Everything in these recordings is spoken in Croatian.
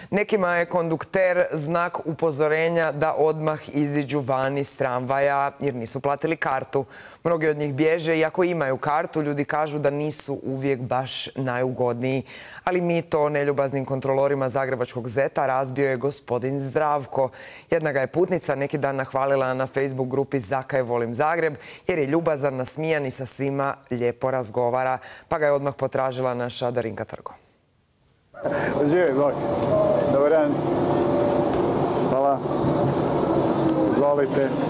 Nekima je kondukter znak upozorenja da odmah iziđu van iz tramvaja jer nisu platili kartu. Mnogi od njih bježe i ako imaju kartu, ljudi kažu da nisu uvijek baš najugodniji. Ali mito neljubaznim kontrolorima zagrebačkog Zeta razbio je gospodin Zdravko. Jedna ga je putnica neki dan nahvalila na Facebook grupi Zakaj volim Zagreb jer je ljubazan, nasmijan i sa svima lijepo razgovara. Pa ga je odmah potražila naša Darinka Trgo. Živi, bok. Dobar dan. Hvala. Izvolite.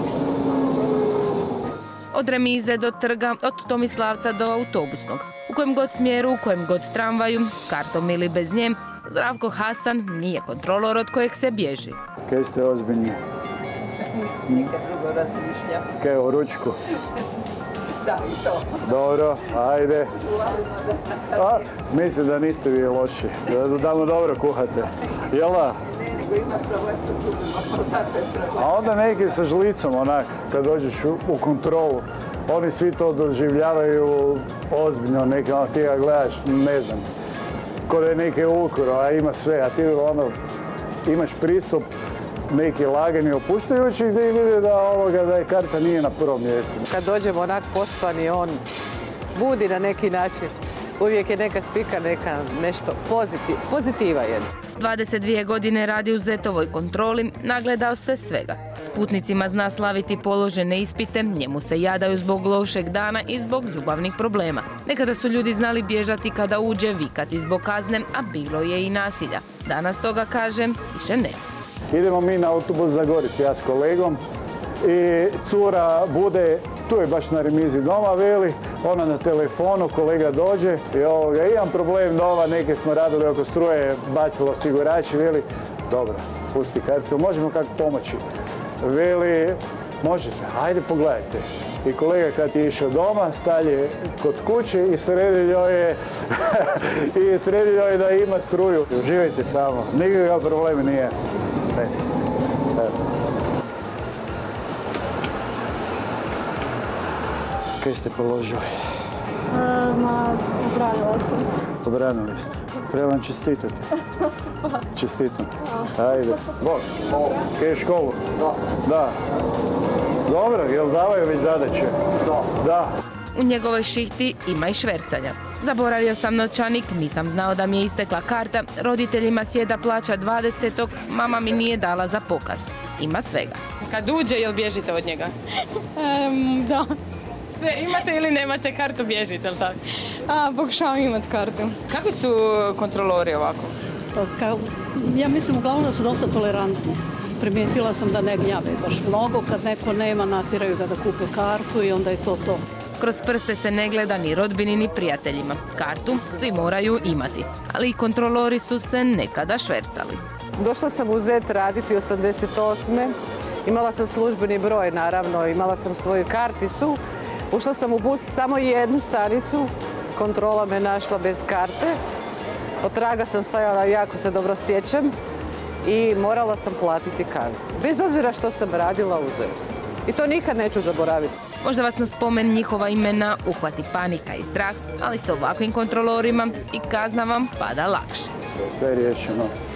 Od Remize do trga, od Tomislavca do autobusnog. U kojem god smjeru, u kojem god tramvaju, s kartom ili bez nje, Zdravko Hasan nije kontrolor od kojeg se bježi. Kaj ste ozbiljni? Nikad drugo razmišljam. Kaj, u ručku? Da, i to. Dobro, ajde. Mislim da niste vi loši, da mu dobro kuhate. Jel da? Ne, nego ima problem sa zubima, pa zato je problem. A onda neki sa žlicom, onak, kad dođeš u kontrolu, oni svi to doživljavaju ozbiljno, neki, ti ga gledaš, ne znam, ko da je neki ukoro, a ima sve, a ti imaš pristup neki lagani, opuštajući gdje vide da je karta nije na prvom mjestu. Kad dođemo onak pospani, on budi na neki način. Uvijek je neka spika, neka nešto pozitiva je. 22 godine radi u Zetovoj kontroli, nagledao se svega. S putnicima zna slaviti položene ispite, njemu se jadaju zbog lošeg dana i zbog ljubavnih problema. Nekada su ljudi znali bježati kada uđe, vikati zbog kazne, a bilo je i nasilja. Danas toga, kaže, više ne. Idemo mi na autobus za Goricu, ja s kolegom, i cura bude, tu je baš na Remizi doma, veli, ona na telefonu, kolega dođe i imam problem doma, neke smo radili oko struje, bacilo osigurači, veli, dobro, pusti kartu, možemo kako pomoći. Veli, možete, ajde pogledajte. I kolega kad je išao doma, stalje kod kuće i sredio je da ima struju. Uživajte samo, nikakav problem nije. Kaj ste položili? Obranila sam. Obranili ste. Treba vam čestitati. Čestitam. Ajde. Bok. Kaj je školu? Da. Dobro, jel davaju već zadaće? Da. U njegovoj šihti ima i švercanja. Zaboravio sam novčanik, nisam znao da mi je istekla karta, roditeljima sjeda plaća 20. Mama mi nije dala za pokaz. Ima svega. Kad uđe, jel bježite od njega? Da. Sve imate ili nemate kartu, bježite, jel tako? Pokušavam imati kartu. Kakvi su kontrolori ovako? Ja mislim uglavnom da su dosta tolerantni. Primijetila sam da ne gnjave baš mnogo, kad neko nema natjeraju ga da kupe kartu i onda je to to. Kroz prste se ne gleda ni rodbini ni prijateljima. Kartu svi moraju imati, ali i kontrolori su se nekada švercali. Došla sam u Zet raditi 88. Imala sam službeni broj, naravno, imala sam svoju karticu. Ušla sam u bus samo jednu stanicu, kontrola me našla bez karte. Od traga sam stajala, jako se dobro sjećam, i morala sam platiti kaznu. Bez obzira što sam radila u Zetu. I to nikad neću zaboraviti. Možda vas na spomen njihova imena uhvati panika i strah, ali s ovakvim kontrolorima i kazna vam pada lakše. Sve je riješeno.